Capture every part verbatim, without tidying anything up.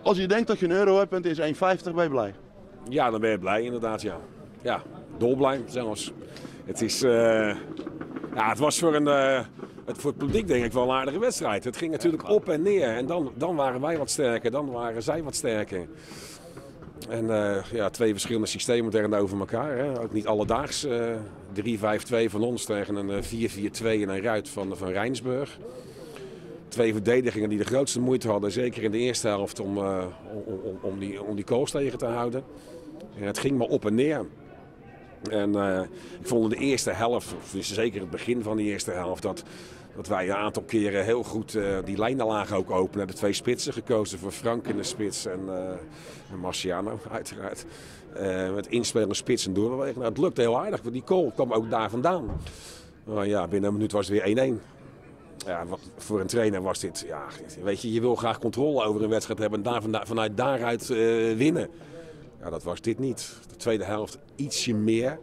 Als je denkt dat je een euro hebt en het is één vijftig, ben je blij? Ja, dan ben je blij inderdaad, ja. Ja, dolblij zelfs. Het is, uh, ja, het was voor, een, uh, het, voor het publiek denk ik wel een aardige wedstrijd. Het ging natuurlijk op en neer en dan, dan waren wij wat sterker, dan waren zij wat sterker. En uh, ja, twee verschillende systemen tegenover elkaar. Hè. Ook niet alledaags. Uh, drie vijf twee van ons tegen een vier vier twee en een Ruit van, van Rijnsburg. Twee verdedigingen die de grootste moeite hadden, zeker in de eerste helft, om, uh, om, om, om, die, om die goals tegen te houden. En het ging maar op en neer. En uh, ik vond in de eerste helft, dus zeker het begin van de eerste helft, dat, dat wij een aantal keren heel goed uh, die lijnen lagen ook open. We hebben twee spitsen gekozen voor Frank in de spits en, uh, en Marciano uiteraard. Uh, met inspelen, spits en doorbewegen. Nou, het lukte heel aardig, want die goal kwam ook daar vandaan. Uh, ja, binnen een minuut was het weer één één. Ja, wat, voor een trainer was dit, ja, weet je, je wil graag controle over een wedstrijd hebben en daar, vanuit, vanuit daaruit uh, winnen. Ja, dat was dit niet. De tweede helft ietsje meer.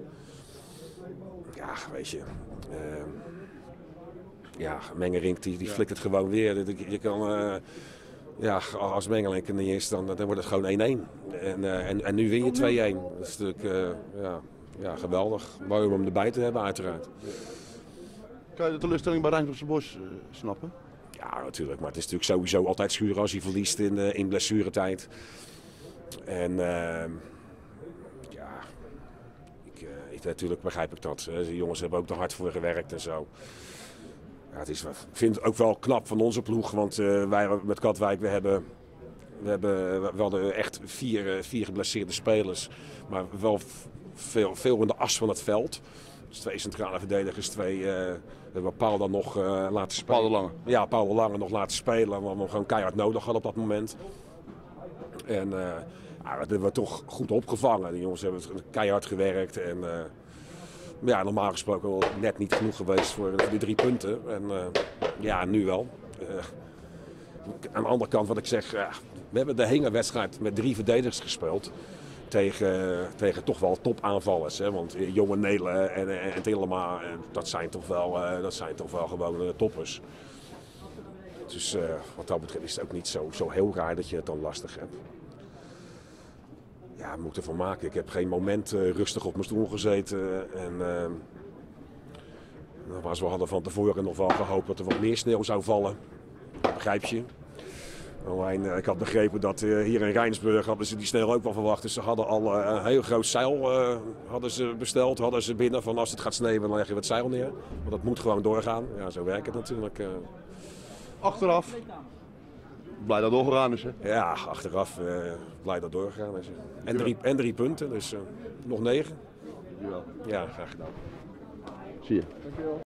Ja, weet je. Uh, ja, Mengerink die, die flikt het gewoon weer. Je, je kan, uh, ja, als Mengerink er niet is, dan, dan wordt het gewoon één één. En, uh, en, en nu win je twee één. Dat is natuurlijk uh, ja, ja, geweldig. Mooi om hem erbij te hebben, uiteraard. Kan je de teleurstelling bij Rijnsburgse Bosch uh, snappen? Ja, natuurlijk. Maar het is natuurlijk sowieso altijd schuren als hij verliest in, uh, in blessuretijd. En uh, ja, ik, uh, ik, natuurlijk begrijp ik dat. De jongens hebben ook er hard voor gewerkt en zo. Ja, het is, ik vind het ook wel knap van onze ploeg, want uh, wij met Katwijk, we hebben, we hebben we hadden echt vier, vier geblesseerde spelers. Maar wel veel, veel in de as van het veld. Dus twee centrale verdedigers, twee, uh, we hebben Paul dan nog uh, laten spelen. Paul de Lange. Ja, Paul de Lange nog laten spelen, omdat we hem gewoon keihard nodig hadden op dat moment. En uh, ja, dat hebben we toch goed opgevangen. De jongens hebben keihard gewerkt. En uh, ja, normaal gesproken wel net niet genoeg geweest voor, voor die drie punten. En uh, ja, nu wel. Uh, aan de andere kant wat ik zeg, uh, we hebben de Hengen-wedstrijd met drie verdedigers gespeeld. Tegen, tegen toch wel topaanvallers. Hè? Want Jonge Nelen en, en, en Tillema, dat zijn toch wel, uh, dat zijn toch wel gewoon uh, toppers. Dus uh, wat dat betreft is het ook niet zo, zo heel raar dat je het dan lastig hebt. Ja, moet ervan maken. Ik heb geen moment uh, rustig op mijn stoel gezeten. En, uh, maar we hadden van tevoren nog wel gehoopt dat er wat meer sneeuw zou vallen. Dat begrijp je. Alleen, uh, ik had begrepen dat uh, hier in Rijnsburg hadden ze die sneeuw ook wel verwacht. Dus ze hadden al uh, een heel groot zeil uh, hadden ze besteld. Hadden ze binnen van als het gaat sneeuwen dan leg je het zeil neer. Want dat moet gewoon doorgaan. Ja, zo werkt het natuurlijk. Uh. Achteraf. Blij dat doorgegaan is, hè? Ja, achteraf uh, blij dat doorgegaan is. En drie, en drie punten, dus uh, nog negen. Dankjewel. Ja, graag gedaan. Zie je. Dankjewel.